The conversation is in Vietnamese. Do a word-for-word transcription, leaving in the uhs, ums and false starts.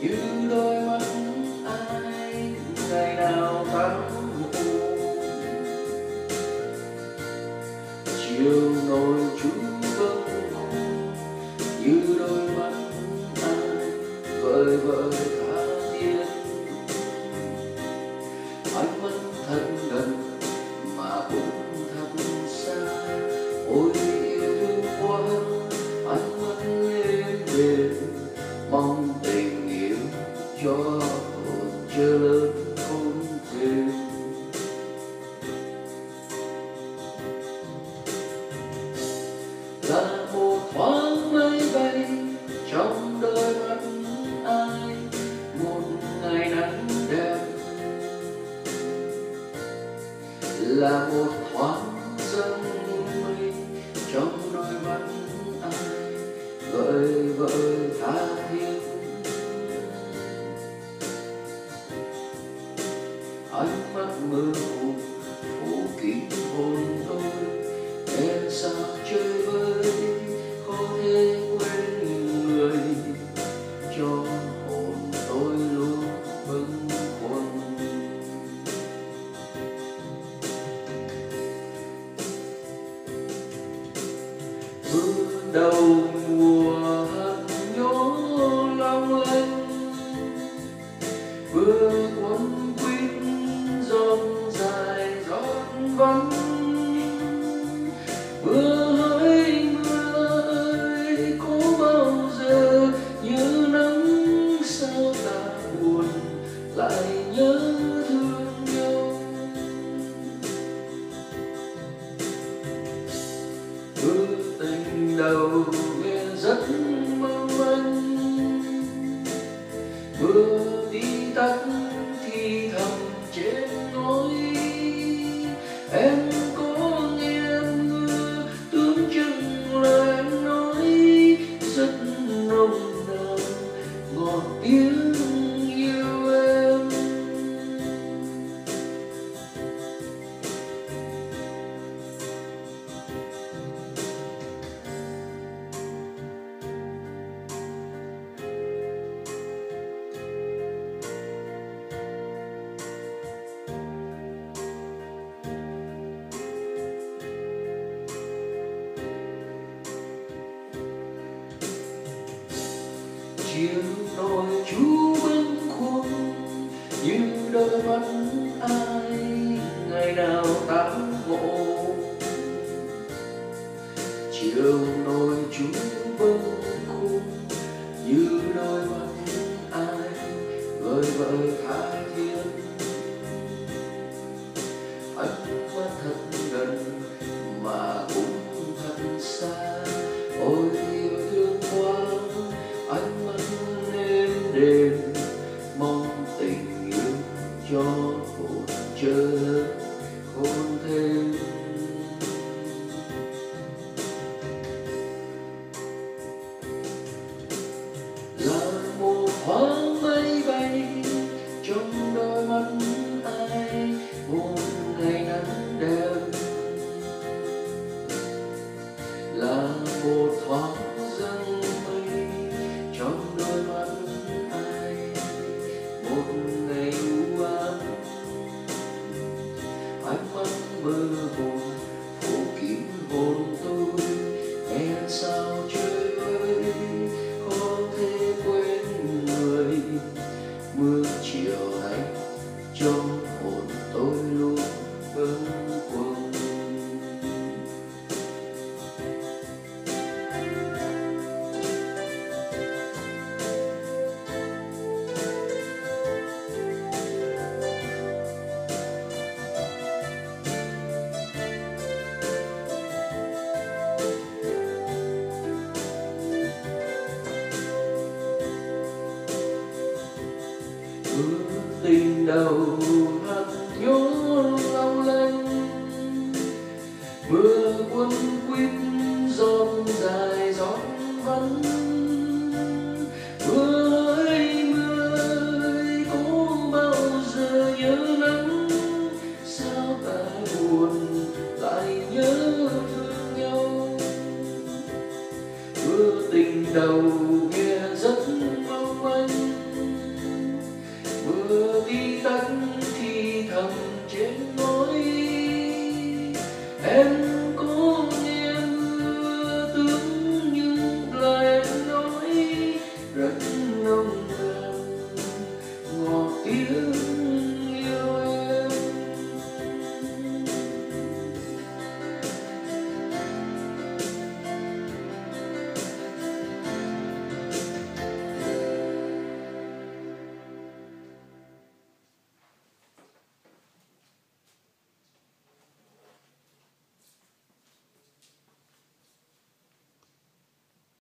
như đôi mắt ai ngày nào tháng mùa. Chiều nổi chú bâng khuâng như đôi mắt ai vời vợi tha thiết. Ánh mắt thật gần mà cũng thật xa, ôi yêu thương quá ánh mắt êm đềm, mong tình yêu cho hồn chưa lớn không thêm. Là một thoáng mây bay trong đôi mắt ai, một ngày nắng đẹp. Là một thoáng giấc mây trong đôi mắt ai, vời vợi tha thiết. Ánh mắt mơ hồ phủ kín hồn tôi, em sao chơi vơi khó thể quên người, cho hồn tôi luôn bâng khuâng. Mưa đầu mùa hạt nhố long lanh, vừa quấn quýt rộn dài giọt vắng. Mưa hỡi mưa ơi có bao giờ như nắng sao ta buồn lại nhớ thương nhau. Mưa tình đầu nghe rất mong manh, mưa đi tắt thì thầm trên ngôi. Em có nghe mưa tưởng chừng lời em nói rất nồng nàn ngọt tiếng yêu em. Chiều nổi chú bâng khuâng như đôi mắt ai ngày nào tán ngộ. Chiều nổi chú bâng khuâng như đôi mắt ai vời vợi tha thiết. Ánh mắt thật gần mà cũng thật xa, ôi yêu thương quá ánh mắt êm đềm, mong tình yêu cho hồn chớ khôn thêm. Là một thoáng mây bay trong đôi mắt ai, một ngày nắng đẹp. Là một thoáng giấc mây trong đôi mắt ai, một ngày u ám. Ánh mắt mơ hồ phủ kín hồn tôi, nghe sao chơi vơi khó thể quên người. Mưa chiều nay trong hồn tôi luôn bâng khuâng. Mưa tình đầu hạt nhố long lanh, mưa quấn quýt rộn dài gió vắng. Mưa hỡi mưa ơi có bao giờ nhớ nắng sao ta buồn lại nhớ thương nhau. Mưa tình đầu nghe rất mong manh, nồng nàn ngọt tiếng